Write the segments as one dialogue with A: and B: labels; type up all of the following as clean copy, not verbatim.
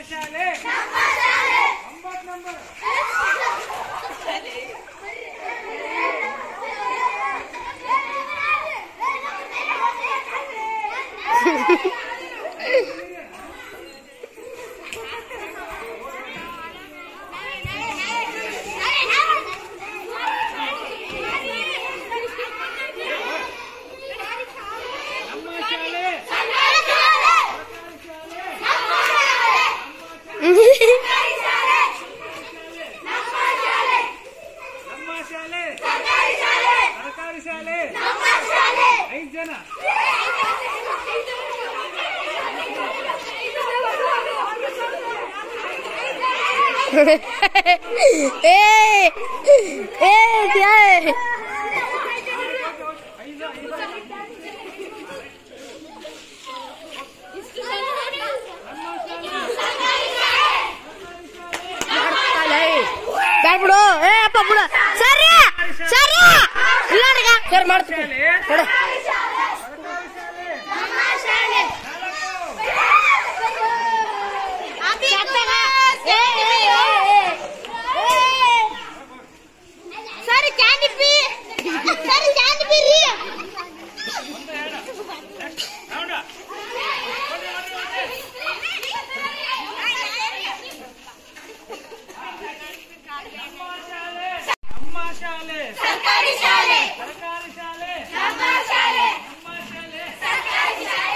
A: ಶಾಲೆ 9 ನಂಬರ್ ಸರ್ಕಾರಿ ಶಾಲೆ 5 ಜನ
B: ಬಿಡು ಅಪ್ಪ ಬಿಡು ಸರಿ ಸರಿ ಇಲ್ಲ ಸರಿ ಮಾಡ್ತೀನಿ
C: ಸರಿ ಕ್ಯಾಂಡಿ ಪಿ ಸರಿ ಕ್ಯಾಂಡಿ ಪಿ ರೀ ಸರ್ಕಾರಿ ಶಾಲೆ
A: ಸರ್ಕಾರಿ ಶಾಲೆ
C: ನಮ್ಮ ಶಾಲೆ
A: ನಮ್ಮ ಶಾಲೆ
C: ಸರ್ಕಾರಿ ಶಾಲೆ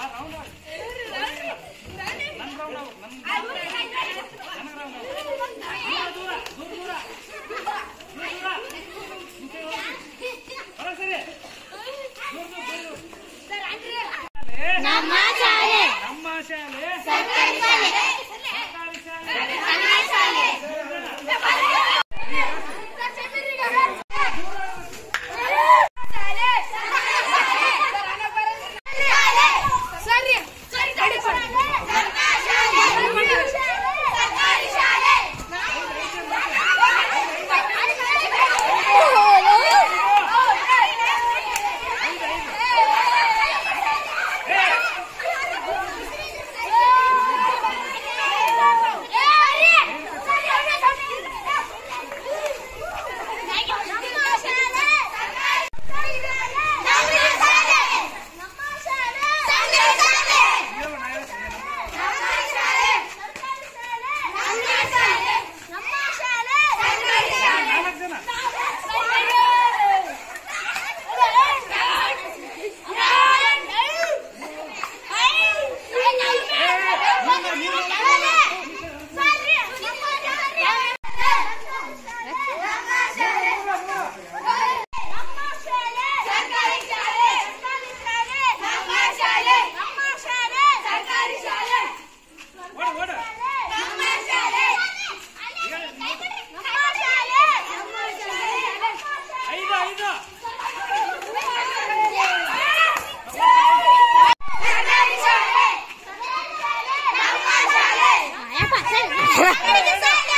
C: ನಮ್ಮ ಶಾಲೆ
A: ನಮ್ಮ ಶಾಲೆ
C: ಸರ್ಕಾರಿ ಶಾಲೆ
A: ಸರ್ಕಾರಿ ಶಾಲೆ
C: ನಮ್ಮ ಶಾಲೆ ಸರ್ಕಾರಿ ಶಾಲೆ